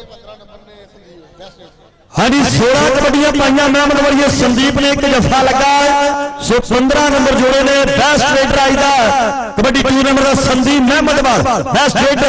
हाँ जी 16 कबड्डियां पाइया महमद वाली संदीप ने एक जफा लगा सो 15 नंबर जोड़े ने बेस्ट रेडर आईदा कबड्डी टूर्नामेंट का संदीप महमद वाल बेस्ट रेडर।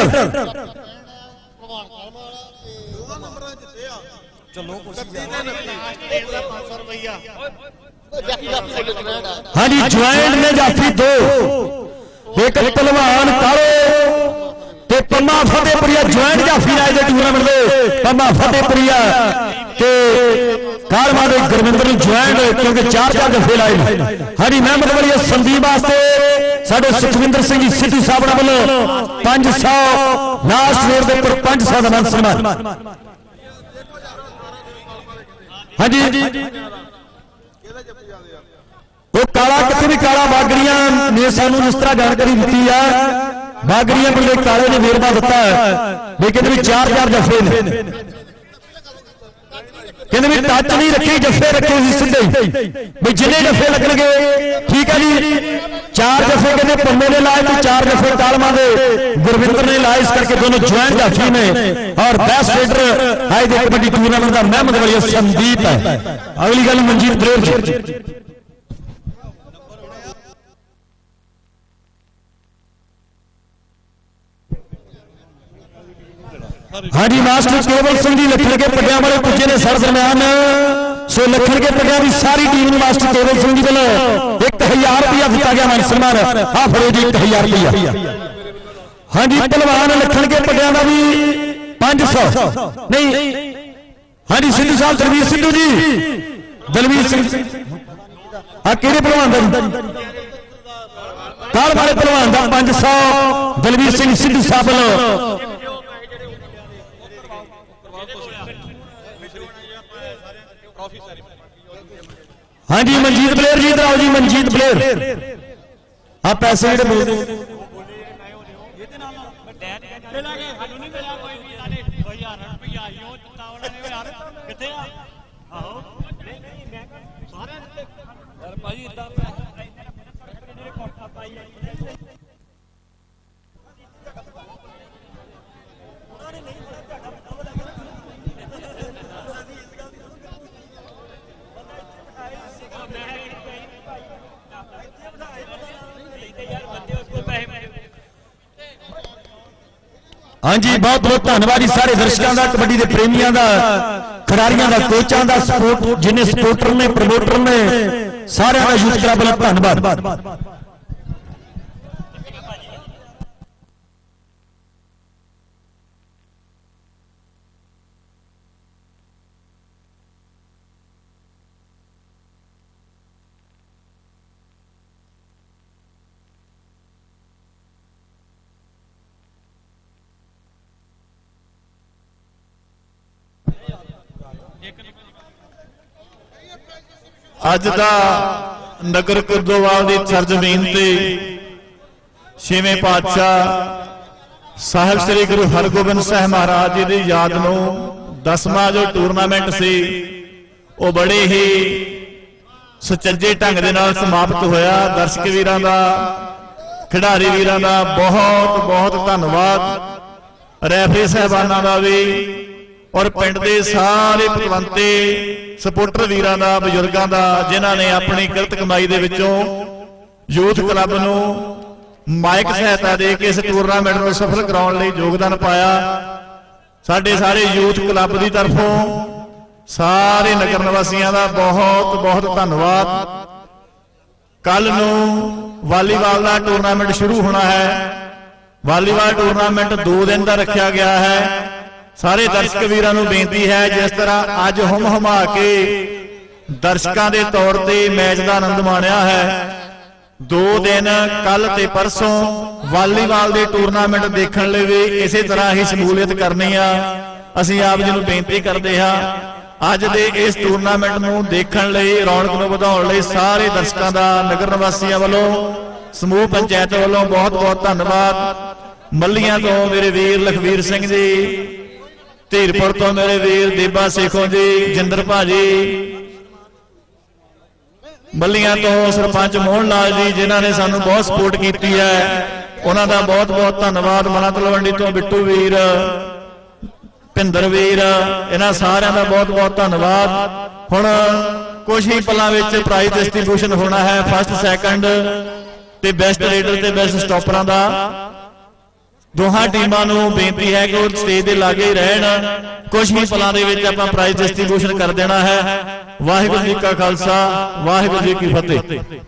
हाँ जी ज्वाइंट में जाफी 2 एक पहलवान कालो ते पम्मा फतेहपुरिया ज्वाइंट जाफी लाए दे टूर्नामेंट दे पम्मा फतेहपुरिया ते कारवा दे गुरविंदर ज्वाइंट क्योंकि 4 दफे लाए। हाँ जी महमद वाली संदीप वास्ते साडे सुखविंदर सिंह जी सिद्धू साहब वालों 500 लास्ट रेट के ऊपर 500 का मान सम्मान। हाँ जी वो काला कितने भी काला बागड़िया ने सानू जिस तरह जानकारी दी है बागड़िया बंदे काले ने वेरवा दिता है लेकिन भी 4 जफे ने कहते भी टच नहीं रखी जफे रखे सीधे भी जिन्हें जफे लगनगे ठीक है जी 4 जफे कहते पन्ने ने लाए तो 4 जफे तालमा दे गुरविंदर ने लाए इस करके दोनों ज्वाइंट जाफी ने और बेस्ट रेडर आए दे कबड्डी टूर्नामेंट का महमद वाली संदीप है। अगली गल मंजीत ब्रेव जी। हाँ जी मास्टर केवल सिंह जी लखन के पटिया वाले पुजे ने सर दरम्यान सो लखन के पटिया की सारी टीम ने मास्टर केवल सिंह जी वालों 1000 रुपया दिता गया मान सम्मान आ फड़ो जी 1000 रुपया। हाँ जी पहलवान लखन के पटिया का भी 500 नहीं। हाँ जी सिद्धू साहब दलवीर सिद्धू जी दलवीर सिंह आ केड़े पहलवान का काल वाले पहलवान का 500 दलवीर सिंह सिद्धू साहब वालों। हाँ जी मनजीत बलेर जी इधर आओ जी मनजीत बलेर आप पैसे जेडे बोलते हाँ जी बहुत बहुत धन्यवाद सारे दर्शकों का कबड्डी के प्रेमियों का खिडारियों का कोचों का सपोर्ट जिन्हें सपोर्टर ने प्रमोटर ने सारे का यूथ क्लब वाला धन्यवाद। अज दा नगर कुद्दोवाल की सरजमीन से 6वें पातशाह साहिब श्री गुरु हरगोबिंद साहिब महाराज जी की याद में 10वां जो टूरनामेंट से वो बड़े ही सुचज्जे ढंग के नाल समाप्त होया। दर्शक वीरां दा खिडारी वीरां दा बहुत बहुत धन्यवाद, रैफरी साहबानां दा भी और पिंड दे सारे पतवंते सपोर्टर वीरां दा बजुर्गां दा जिन्हां ने अपनी किरत कमाई दे विचों यूथ क्लब नूं माइक सहायता दे के इस टूरनामेंट नूं सफल कराउण लई योगदान पाया। साडे सारे यूथ क्लब की तरफों सारे नगर निवासियों का बहुत बहुत धन्यवाद। कल नूं वालीबाल का टूरनामेंट शुरू होना है। वालीबाल टूरनामेंट 2 दिन का रखा गया है। सारे दर्शक वीरां नूं बेनती है जिस तरह अज हुम हुमा के दर्शकों के तौर पर मैच का आनंद माणिया है, 2 दिन कल ते परसों वालीबाल के टूरनामेंट देखने लई भी इसी तरह ही शमूलियत करनी आ। असीं आप जी नूं बेनती करते हैं अज दे इस टूरनामेंट नूं देखण लई रौनक नूं वधाउण लई सारे दर्शकों का नगर निवासियों वालों समूह पंचायत वालों बहुत बहुत धन्यवाद। मल्लियां तो मेरे वीर लखवीर सिंह जी, धीरपुर तो मेरे वीर देबा सेखों जी, जिंदर भाजी, मल्लियां तो सरपंच मोहन लाल जी जिन्हों ने सानू बहुत सपोर्ट की है, उन्हों का बहुत बहुत धन्यवाद। मना तलवंडी तो बिट्टू वीर, ਭਿੰਦਰ ਵੀਰ, ਇਹਨਾਂ ਸਾਰਿਆਂ ਦਾ बहुत बहुत ਧੰਨਵਾਦ। ਹੁਣ कुछ ही पलों में प्राइज डिस्ट्रीब्यूशन होना है। फस्ट सैकंड ते बेस्ट रेडर ते बेस्ट स्टॉपरां दा दोहां टीमां नूं बेनती है कि वो स्टेज के लागे ही रहन। कुछ ही पलों दे विच आपां प्राइज डिस्ट्रीब्यूशन कर देना है। वाहिगुरू जी का खालसा, वाहिगुरू जी की फतेह।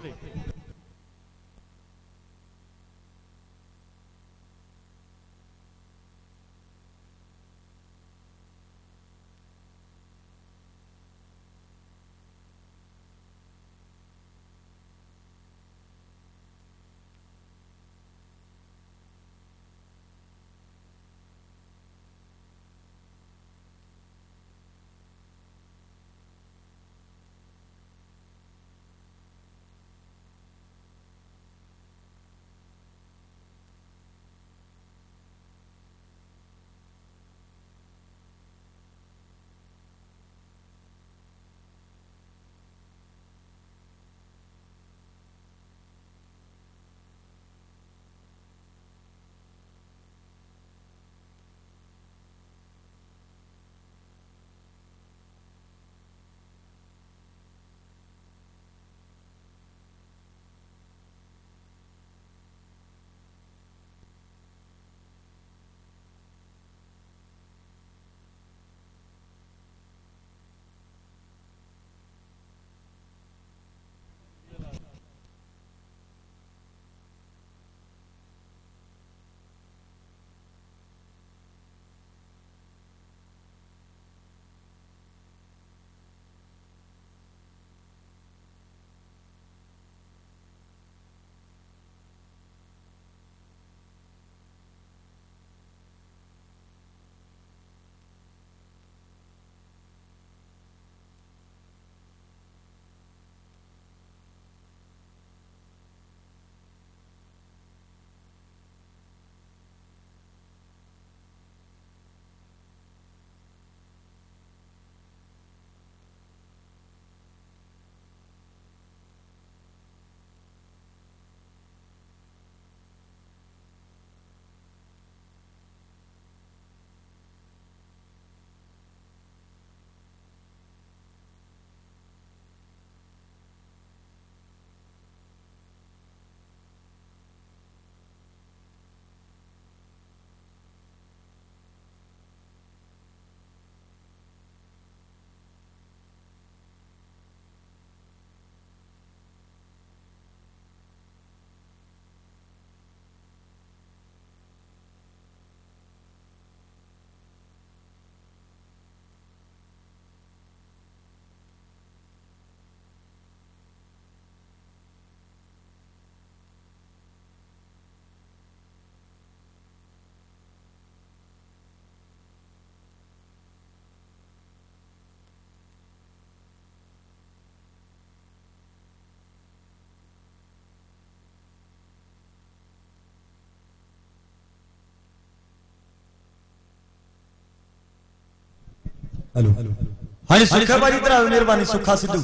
हेलो हाँ जी सुखा भाजी इधर आओ, मेहरबानी। सुखा सिद्धू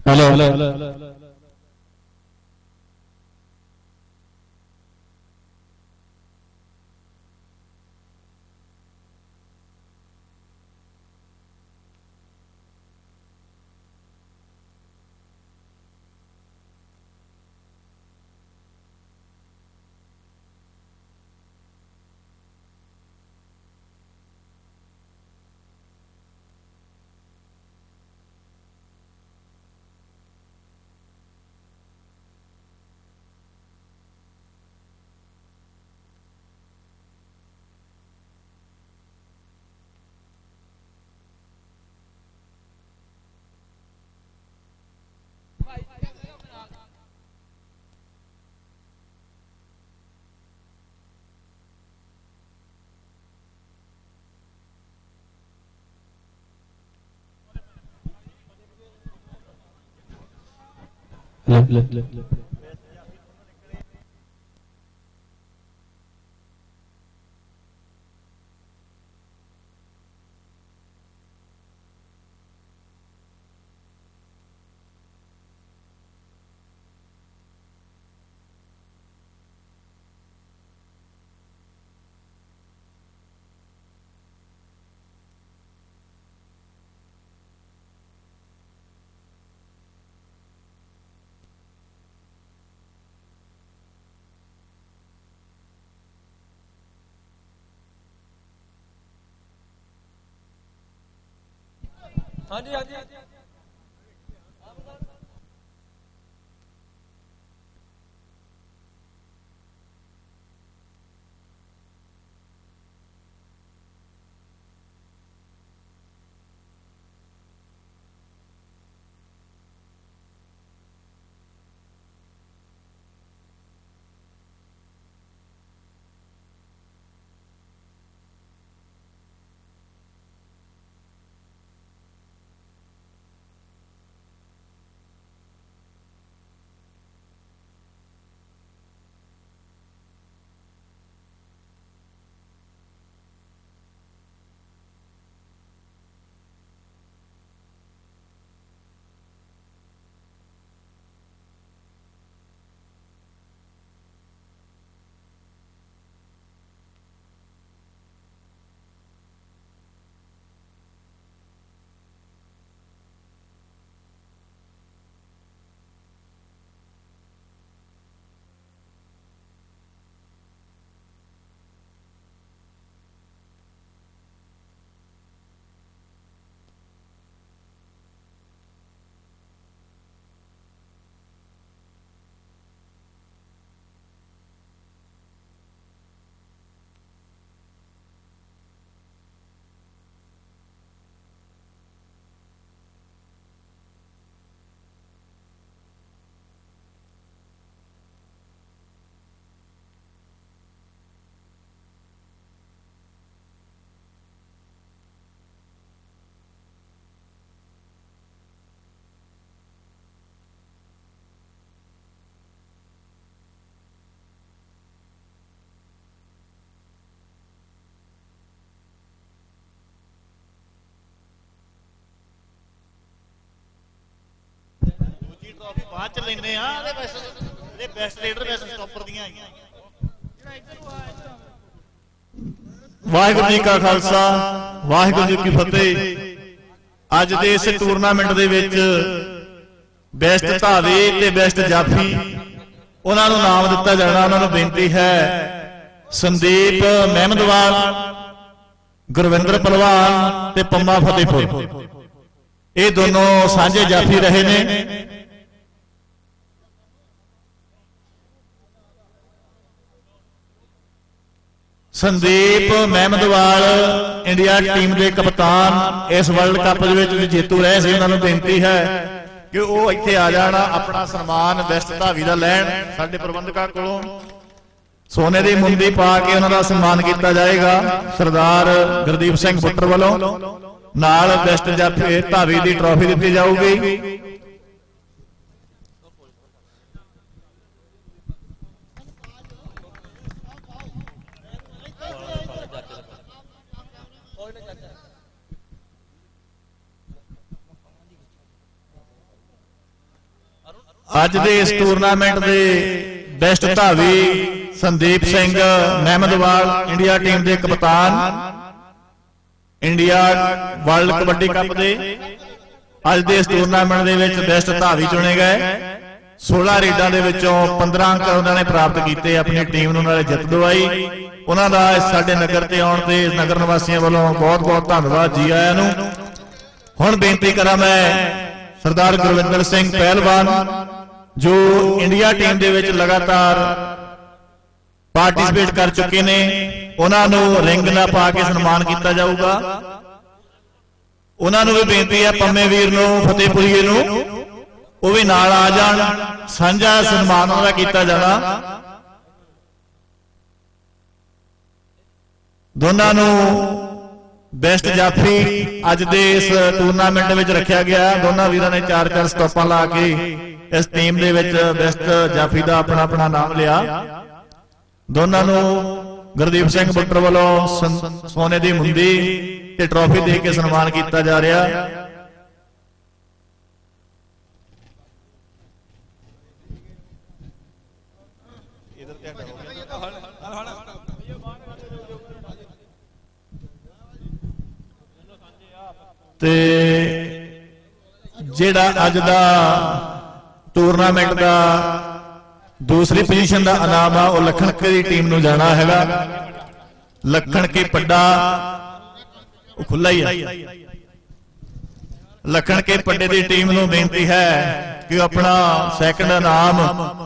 हेलो हाँ जी हाँ जी ਬਾਅਦ ਚ ਲੈਂਦੇ ਆ ਇਹਦੇ ਵੈਸੇ ਇਹ ਬੈਸਟ ਲੀਡਰ ਵੈਸੇ ਸਟਾਪਰ ਦੀਆਂ ਆਈਆਂ। ਵਾਹਿਗੁਰੂ ਜੀ ਕਾ ਖਾਲਸਾ ਵਾਹਿਗੁਰੂ ਜੀ ਕੀ ਫਤਿਹ। ਅੱਜ ਦੇ ਇਸ ਟੂਰਨਾਮੈਂਟ ਦੇ ਵਿੱਚ ਬੈਸਟ ਧਾਵੇ ਤੇ ਬੈਸਟ ਜਾਫੀ ਉਹਨਾਂ ਨੂੰ ਨਾਮ ਦਿੱਤਾ ਜਾਣਾ। ਉਹਨਾਂ ਨੂੰ ਬੇਨਤੀ ਹੈ ਸੰਦੀਪ ਮਹਿਮਦਵਾਲ, ਗੁਰਵਿੰਦਰ ਪਹਿਲਵਾਨ ਤੇ ਪੰਮਾ ਫਤਿਹਪੁਰ, ਇਹ ਦੋਨੋਂ ਸਾਂਝੇ ਜਾਫੀ ਰਹੇ ਨੇ। ਸੰਦੀਪ ਮਹਿਮਦਵਾਲ ਇੰਡੀਆ ਟੀਮ ਦੇ ਕਪਤਾਨ, ਇਸ ਵਰਲਡ ਕੱਪ ਦੇ ਵਿੱਚ ਜੇਤੂ ਰਹੇ ਸੀ। ਉਹਨਾਂ ਨੂੰ ਬੇਨਤੀ ਹੈ ਕਿ ਉਹ ਇੱਥੇ ਆ ਜਾਣ, ਆਪਣਾ ਸਨਮਾਨ ਬੈਸਟ ਧਾਵੀ ਦਾ ਲੈਣ। ਸਾਡੇ ਪ੍ਰਬੰਧਕਾਂ ਕੋਲੋਂ ਸੋਨੇ ਦੀ ਮੁੰਦੀ ਪਾ ਕੇ ਉਹਨਾਂ ਦਾ ਸਨਮਾਨ ਕੀਤਾ ਜਾਏਗਾ ਸਰਦਾਰ ਗੁਰਦੀਪ ਸਿੰਘ ਬੁੱਟਰ ਵੱਲੋਂ। ਨਾਲ ਬੈਸਟ ਜਾਫੀ ਧਾਵੀ ਦੀ ਟਰਾਫੀ ਦਿੱਤੀ ਜਾਊਗੀ। ਅੱਜ ਦੇ इस टूरनामेंट के बेस्ट धावी संदीप सिंह महमदवाल इंडिया टीम के कप्तान इंडिया वर्ल्ड कबड्डी कप के अज के इस टूरनामेंट के बेस्ट धावी चुने गए। 16 रेडा के 15 अंक उन्होंने प्राप्त किए, अपनी टीम को जित दवाई। उन्होंने साडे नगर से आने से नगर निवासियों वालों बहुत बहुत धन्यवाद जी आया नूं। हुण बेनती करा मैं सरदार गुरविंदर सिंह पहलवान जो इंडिया टीम के लगातार पार्टिसिपेट कर चुके ने, उन्होंने रिंग ना पा के सन्मान किया जाऊगा। उन्होंने भी बेनती है पम्मे वीर नूं फतेहपुरीए नूं वो भी नाल आ जाण, सांझा सन्मान उन्हां दा कीता जाना। दोनों नूं बेस्ट जाफी अज दे इस टूरनामेंट में रखा गया। दोनों वीरां ने 4-4 स्टॉपां ला के इस टीम दे विच बेस्ट जाफी का अपना अपना नाम लिया। दोनों नूं गुरदीप सिंह बुट्टर वालों सोने की मुंदी ते ट्रॉफी दे के सन्मान किया जा रहा। ते जिहड़ा अज दा टूरनामेंट का दूसरी पोजीशन का इनाम आ वो लखन की टीम नूं जाना हैगा। लखन के पड्डा खुला ही है। लखन के पड्डे की टीम नूं बेनती है कि अपना सैकंड इनाम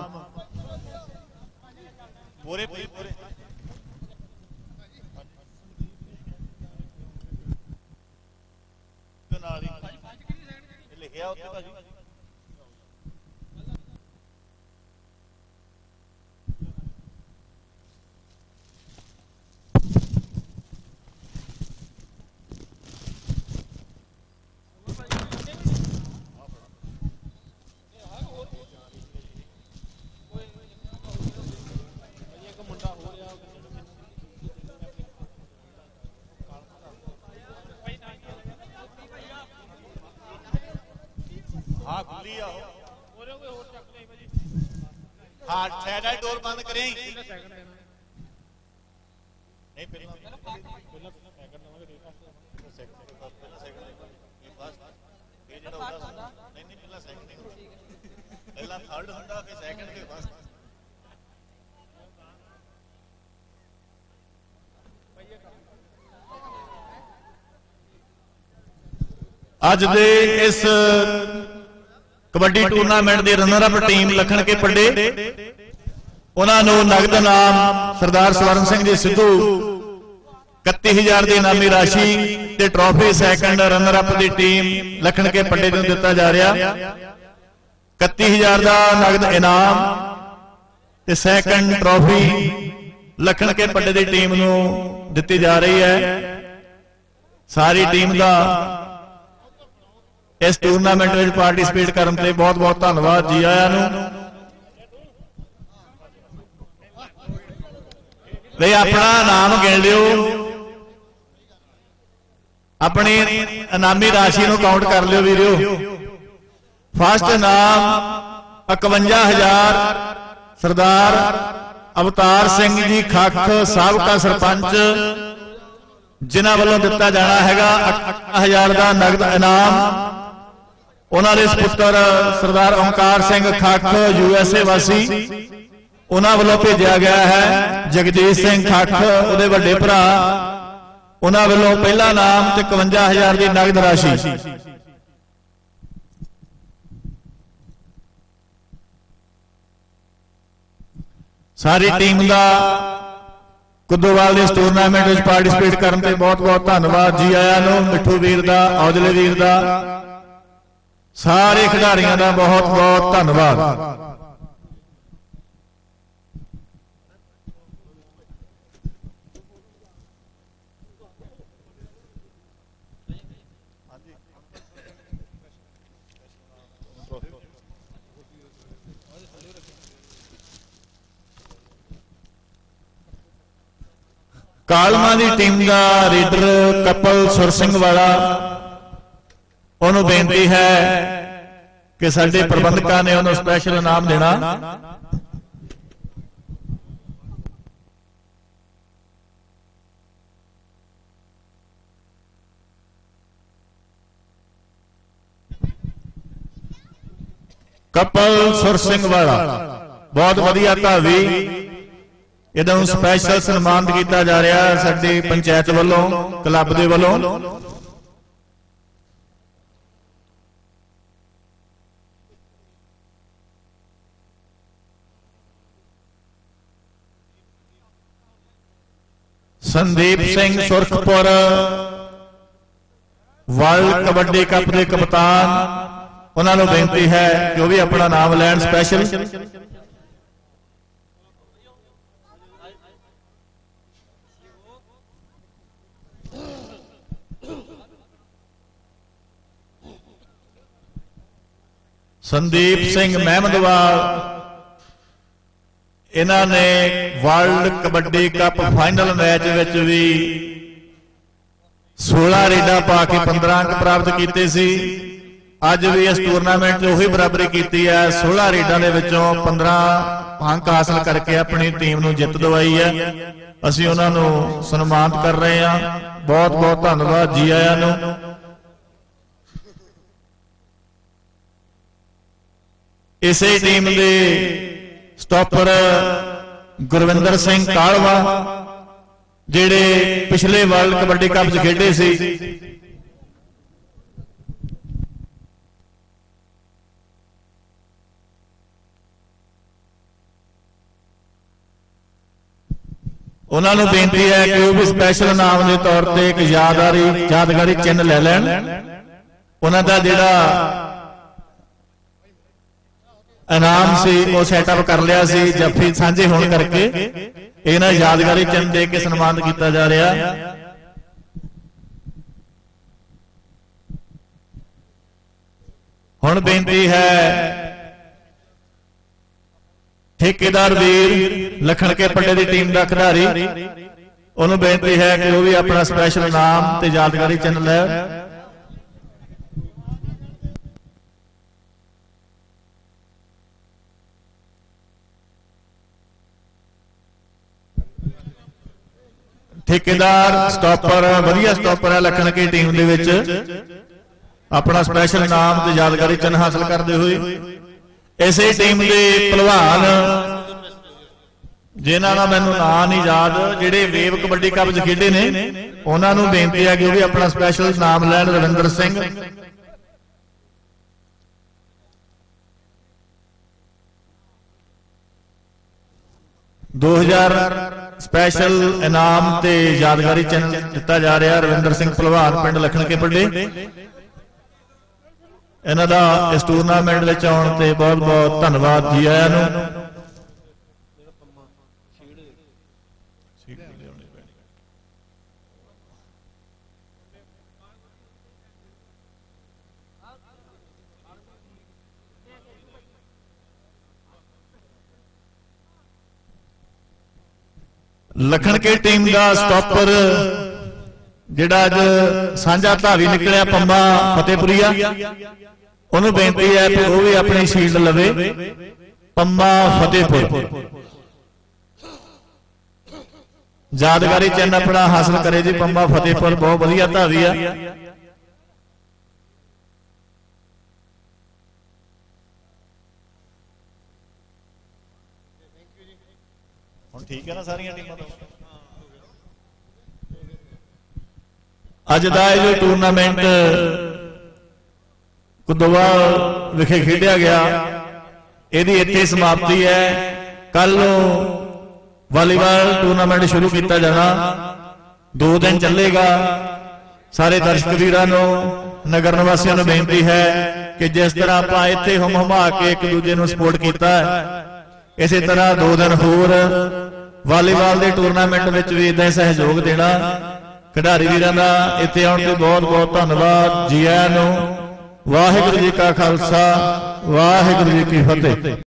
डोर बंद करें। अज दे इस कबड्डी टूरनामेंट की runner up team Lakhan ke Padde उन्होंने नगद इनाम सरदार स्वर्ण सिंह जी सिद्धू 31,000 की इनामी राशि ते ट्रॉफी सैकंड रनर अप की टीम लखन के पड्डे को दिता जा रहा। 31,000 का नगद इनाम ते सैकंड ट्रॉफी लखन के पड्डे की टीम को दी जा रही है। सारी टीम का इस टूरनामेंट में पार्टिसिपेट करने से बहुत बहुत धन्यवाद जी आया नूं। भाई अपना नाम गिन लियो, अपनी इनामी राशि को काउंट कर लियो वीरो। फर्स्ट इनाम 51,000 सरदार अवतार सिंह जी खख साबका सरपंच जिन्हां वालों दिता जाना हैगा 51,000 का नगद इनाम। उन्होंने पुत्र सरदार ओंकार सिंह खख USA वासी उन्होंने वालों भेजा गया है। जगदीश सिंह खख उहदे वड्डे भरा उन्होंने वालों पहला नाम ते 51,000 की नगद राशि। सारी टीम का कुद्दोवाल इस टूरनामेंट में पार्टिसिपेट करने से बहुत बहुत धन्यवाद जी आया नूं। मिठू वीर का, औजले वीर का, सारे खिडारियों का बहुत बहुत धन्यवाद। कालमा की टीम का रीडर कपल सुर सिंह वाला उन्होंने बेनती है कि साडे प्रबंधकां ने उन्होंने स्पैशल इनाम देना। कपल सुर सिंह वाला बहुत वधिया धावी, इन्हों स्पैशल सन्मानित किया जा रहा है साडी पंचायत वालों, क्लब दे वालों। संदीप सिंह सुरखपुर वर्ल्ड कबड्डी कप के कप्तान, उन्होंने बेनती है कि वह भी अपना नाम लैन स्पैशल। संदीप सिंह महमदवाल, इन्होंने world kabaddi cup final match विच भी 16 रेडा पा के 15 अंक प्राप्त किए सी। अज भी इस टूरनामेंट उही बराबरी की है, 16 रेडा के विचों 15 अंक हासिल करके अपनी टीम को जित दवाई है। असीं उन्हां नूं सन्मानित कर रहे हैं। बहुत बहुत धन्यवाद जी आयां नूं। इसे टीम के स्टॉपर गुरविंदर सिंह कालवा, जिहड़े पिछले वर्ल्ड कबड्डी कप च खेडे सी, उन्होंने बेनती है कि वह भी स्पैशल इनाम के तौर पर एक यादगारी चिन्ह ले लैन। उन्हों का जिहड़ा इनाम सी वो सैटअप कर लिया सी, जफ्फी साझे होने करके इन्हें यादगारी चिन्ह दे के सन्मानित किया जा रहा। हुण बेनती है ठेकेदार वीर लखन के पट्टे की टीम का खिडारी, उन्होंने बेनती है कि वह भी अपना स्पैशल इनाम ते यादगारी चिन्ह ले। ठेकेदार स्टॉपर वधिया स्टॉपर है लखन की टीम दे विच, अपना स्पैशल इनाम ते यादगारी चिन्ह हासिल करते हुए। इसे टीम के पहलवान जिन्हों का मैनू ना नहीं याद, जिहड़े वेव कबड्डी कप च खेडे ने, उन्होंने बेनती है कि वह भी अपना स्पैशल नाम लैन। रविंदर सिंह, $2000 स्पैशल इनाम ते यादगारी चिन्ह दिता जा रहा। रविंदर सिंह पहलवान पिंड लखन के पड्डे, इन्हां दा इस टूरनामेंट में आने ते बहुत बहुत धन्यवाद जी आयां नूं। लखन के टीम का स्टॉपर जिहड़ा अज सांझा धावी निकलिया पंबा फतेहपुरिया, उन्होंने बेनती है कि वह भी अपनी शील्ड लवे। पंबा फतेहपुर यादगारी चिन्ह अपना हासिल करे जी। पंबा फतेहपुर बहुत वधिया धावी है। ठीक है ना सारियां टीमां दा। अज दा जो टूरनामेंट कुद्दोवाल विखे खेडिया गया, इहदी इत्थे समाप्ति है। कल वॉलीबॉल टूरनामेंट शुरू किया जाना, 2 दिन चलेगा। सारे दर्शक वीरां नूं नगर निवासियों नूं बेनती है कि जिस तरह आपां इत्थे हुम हुमा के एक दूजे नूं सपोर्ट कीता है, इसी तरह 2 दिन होर वॉलीबॉल के टूरनामेंट में भी इदा सहयोग देना। खिडारी वीरां दा इत्थे आउण ते बहुत बहुत धन्यवाद जी आयां नूं। वाहिगुरू जी का खालसा, वाहिगुरू जी की फतेह।